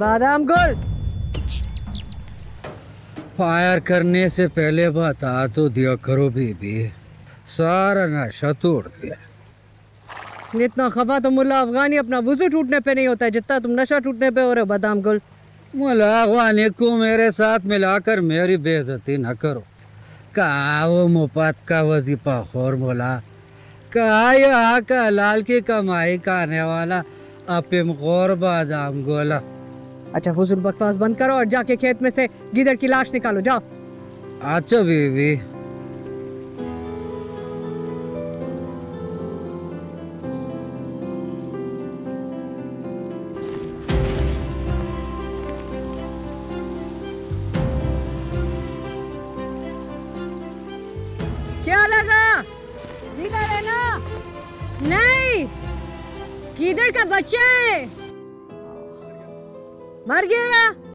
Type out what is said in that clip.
बादाम गुल। फायर करने से पहले बता तो दिया करो बीबी, सारा नशा तोड़ दिया। इतना खफा तो मुल्ला अफगानी अपना वुजू टूटने पे नहीं होता है जितना तुम नशा टूटने पे हो रहे हो बादाम गुल। मुल्ला अफगानी को मेरे साथ मिलाकर मेरी बेइज्जती न करो। कहा वो मुफ्त का वजीफा खोर बोला, कहा यहाँ का लाल की कमाई खाने वाला अफीम खोर बादाम गोला। अच्छा फुजुल बकवास बंद करो और जाके खेत में से गिदड़ की लाश निकालो, जाओ। अच्छा बीबी। क्या लगा? गिदड़ है ना? नहीं, गिदड़ का बच्चा है, मर गया।